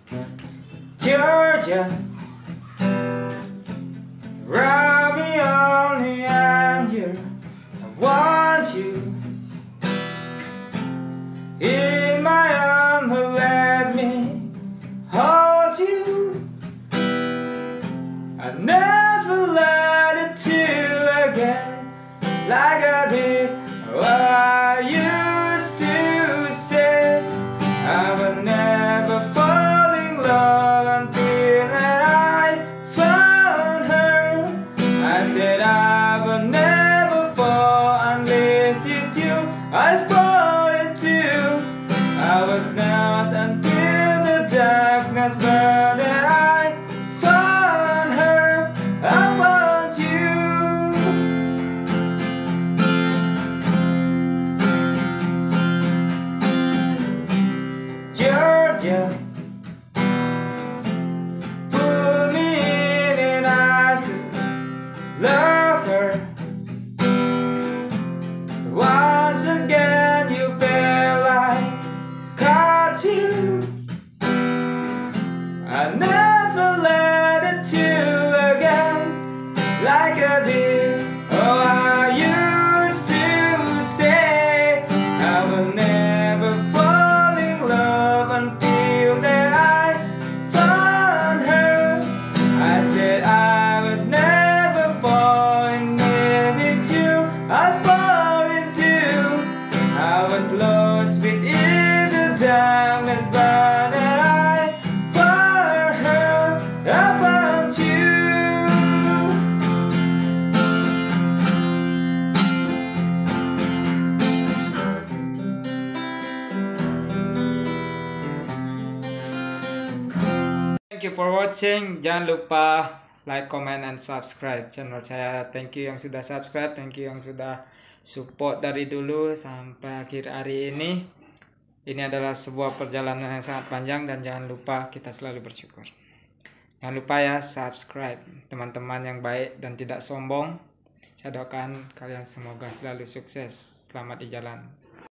Georgia, rub me on the hand here. I want you in my arms, let me hold you. I never let it to again like I did. Oh, I used to say I would never fall in love until I found her. I said I would never fall unless it's you I fall into. I was not until the darkness burned and I found her. I want you. Georgia, put me in and I still love her. Once again you felt like caught you. I never let it to again like I did. Oh, I used to say I will never fall in love until that I found her. I said I would never fall, and if it's you I fall into. I was lost within the darkness, but I found her. I found you. Thank you for watching. Jangan lupa like, comment, and subscribe channel saya. Thank you yang sudah subscribe, thank you yang sudah support dari dulu sampai akhir hari ini. Ini adalah sebuah perjalanan yang sangat panjang dan jangan lupa kita selalu bersyukur. Jangan lupa ya subscribe, teman-teman yang baik dan tidak sombong. Saya doakan kalian semoga selalu sukses, selamat di jalan.